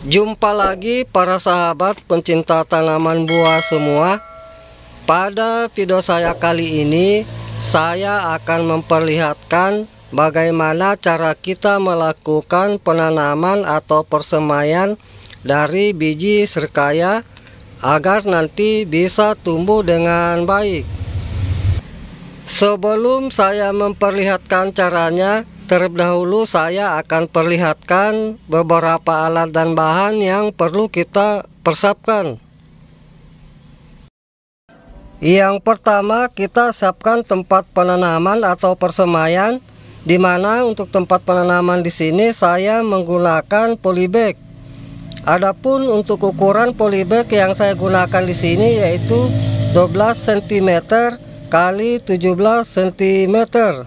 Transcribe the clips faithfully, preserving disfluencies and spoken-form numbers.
Jumpa lagi para sahabat pencinta tanaman buah semua. Pada video saya kali ini, saya akan memperlihatkan bagaimana cara kita melakukan penanaman atau persemaian dari biji serkaya agar nanti bisa tumbuh dengan baik. Sebelum saya memperlihatkan caranya, terlebih dahulu saya akan perlihatkan beberapa alat dan bahan yang perlu kita persiapkan. Yang pertama, kita siapkan tempat penanaman atau persemaian, di mana untuk tempat penanaman di sini saya menggunakan polybag. Adapun untuk ukuran polybag yang saya gunakan di sini yaitu dua belas sentimeter kali tujuh belas sentimeter.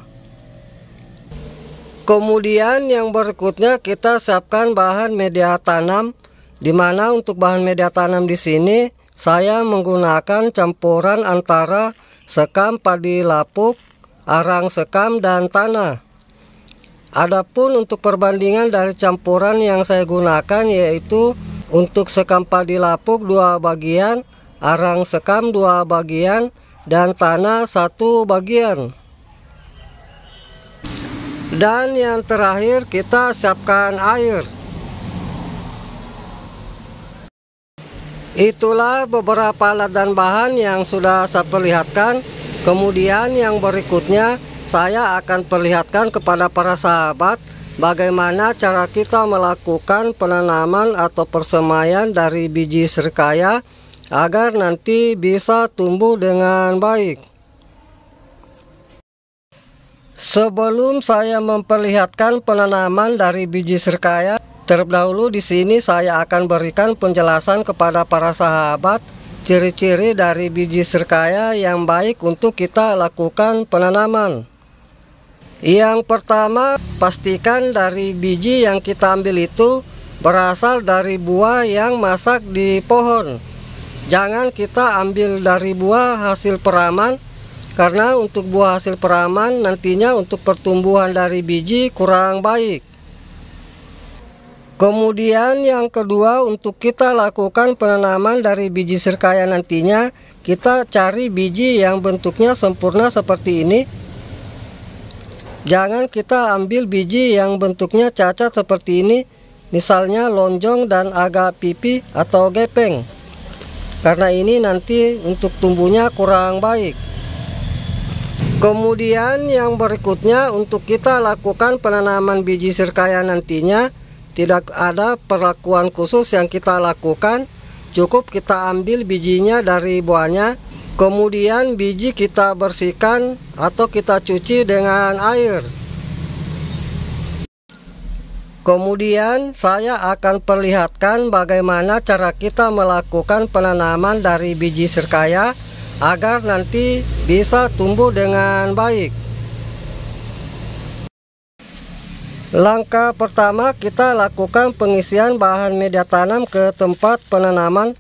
Kemudian yang berikutnya kita siapkan bahan media tanam, di mana untuk bahan media tanam di sini saya menggunakan campuran antara sekam padi lapuk, arang sekam dan tanah. Adapun untuk perbandingan dari campuran yang saya gunakan yaitu untuk sekam padi lapuk dua bagian, arang sekam dua bagian, dan tanah satu bagian. Dan yang terakhir kita siapkan air. Itulah beberapa alat dan bahan yang sudah saya perlihatkan. Kemudian yang berikutnya saya akan perlihatkan kepada para sahabat bagaimana cara kita melakukan penanaman atau persemaian dari biji serkaya agar nanti bisa tumbuh dengan baik. Sebelum saya memperlihatkan penanaman dari biji serkaya, terlebih dahulu di sini saya akan berikan penjelasan kepada para sahabat ciri-ciri dari biji serkaya yang baik untuk kita lakukan penanaman. Yang pertama, pastikan dari biji yang kita ambil itu berasal dari buah yang masak di pohon. Jangan kita ambil dari buah hasil peraman, karena untuk buah hasil peraman nantinya untuk pertumbuhan dari biji kurang baik. Kemudian yang kedua, untuk kita lakukan penanaman dari biji serkaya nantinya, kita cari biji yang bentuknya sempurna seperti ini. Jangan kita ambil biji yang bentuknya cacat seperti ini, misalnya lonjong dan agak pipi atau gepeng, karena ini nanti untuk tumbuhnya kurang baik. Kemudian yang berikutnya, untuk kita lakukan penanaman biji serkaya nantinya tidak ada perlakuan khusus yang kita lakukan. Cukup kita ambil bijinya dari buahnya, kemudian biji kita bersihkan atau kita cuci dengan air. Kemudian saya akan perlihatkan bagaimana cara kita melakukan penanaman dari biji serkaya agar nanti bisa tumbuh dengan baik. Langkah pertama, kita lakukan pengisian bahan media tanam ke tempat penanaman.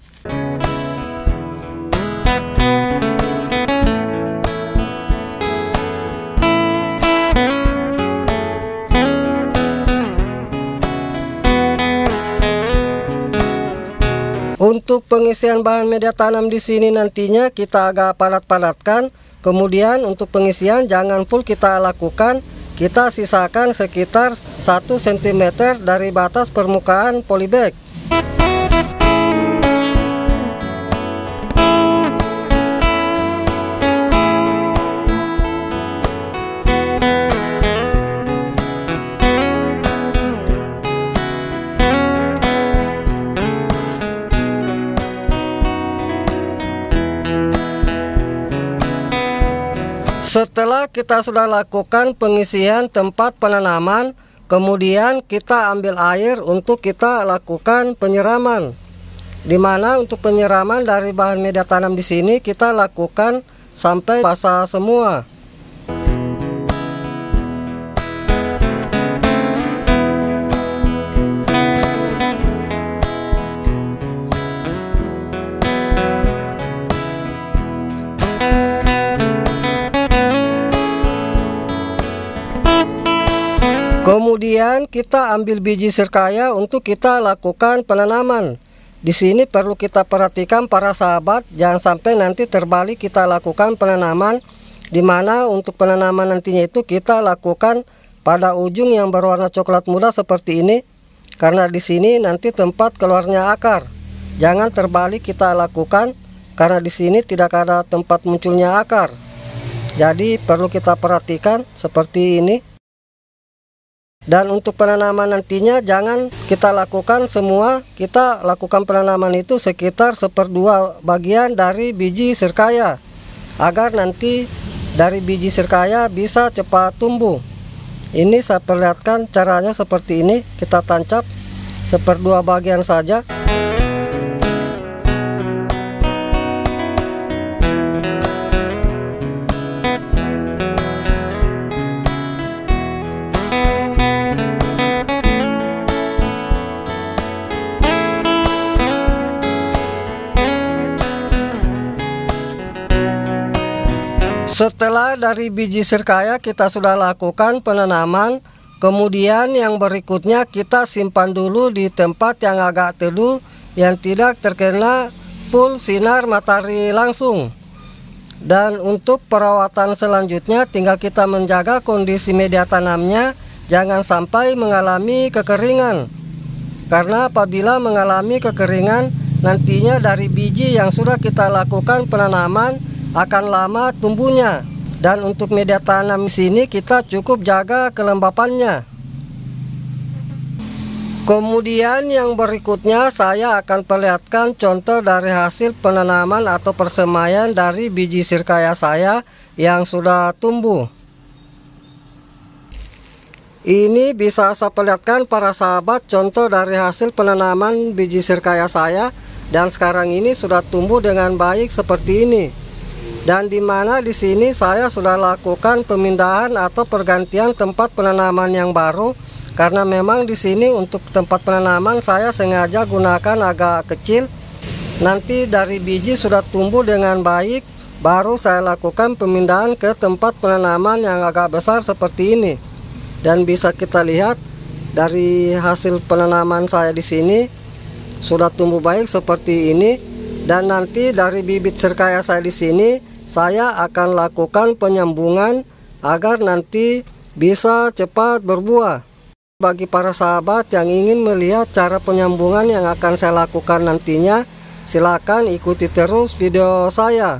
Untuk pengisian bahan media tanam di sini nantinya kita agak padat-padatkan. Kemudian untuk pengisian jangan full kita lakukan. Kita sisakan sekitar satu sentimeter dari batas permukaan polybag. Setelah kita sudah lakukan pengisian tempat penanaman, kemudian kita ambil air untuk kita lakukan penyiraman. Di mana untuk penyiraman dari bahan media tanam di sini kita lakukan sampai basah semua. Kemudian Kemudian kita ambil biji sirkaya untuk kita lakukan penanaman. Di sini perlu kita perhatikan para sahabat, jangan sampai nanti terbalik kita lakukan penanaman, di mana untuk penanaman nantinya itu kita lakukan pada ujung yang berwarna coklat muda seperti ini. Karena di sini nanti tempat keluarnya akar. Jangan terbalik kita lakukan, karena di sini tidak ada tempat munculnya akar. Jadi perlu kita perhatikan seperti ini. Dan untuk penanaman nantinya jangan kita lakukan semua, kita lakukan penanaman itu sekitar seperdua bagian dari biji sirkaya, agar nanti dari biji sirkaya bisa cepat tumbuh. Ini saya perlihatkan caranya seperti ini, kita tancap seperdua bagian saja. Setelah dari biji sirkaya kita sudah lakukan penanaman, kemudian yang berikutnya kita simpan dulu di tempat yang agak teduh, yang tidak terkena full sinar matahari langsung. Dan untuk perawatan selanjutnya tinggal kita menjaga kondisi media tanamnya, jangan sampai mengalami kekeringan. Karena apabila mengalami kekeringan, nantinya dari biji yang sudah kita lakukan penanaman akan lama tumbuhnya. Dan untuk media tanam di sini kita cukup jaga kelembapannya. Kemudian yang berikutnya saya akan perlihatkan contoh dari hasil penanaman atau persemaian dari biji sirkaya saya yang sudah tumbuh. Ini bisa saya perlihatkan para sahabat contoh dari hasil penanaman biji sirkaya saya, dan sekarang ini sudah tumbuh dengan baik seperti ini. Dan di mana di sini saya sudah lakukan pemindahan atau pergantian tempat penanaman yang baru, karena memang di sini untuk tempat penanaman saya sengaja gunakan agak kecil. Nanti dari biji sudah tumbuh dengan baik, baru saya lakukan pemindahan ke tempat penanaman yang agak besar seperti ini. Dan bisa kita lihat dari hasil penanaman saya di sini sudah tumbuh baik seperti ini. Dan nanti dari bibit sirkaya saya di sini saya akan lakukan penyambungan agar nanti bisa cepat berbuah. Bagi para sahabat yang ingin melihat cara penyambungan yang akan saya lakukan nantinya, silakan ikuti terus video saya.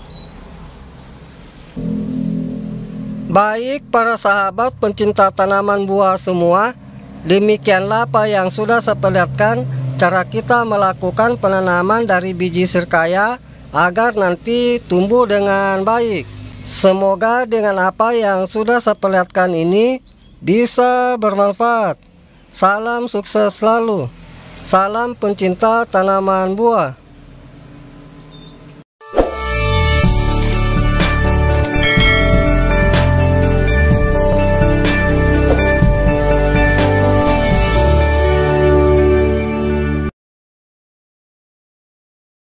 Baik para sahabat pencinta tanaman buah semua, demikianlah apa yang sudah saya perlihatkan cara kita melakukan penanaman dari biji sirkaya agar nanti tumbuh dengan baik. Semoga dengan apa yang sudah saya perlihatkan ini bisa bermanfaat. Salam sukses selalu. Salam pencinta tanaman buah.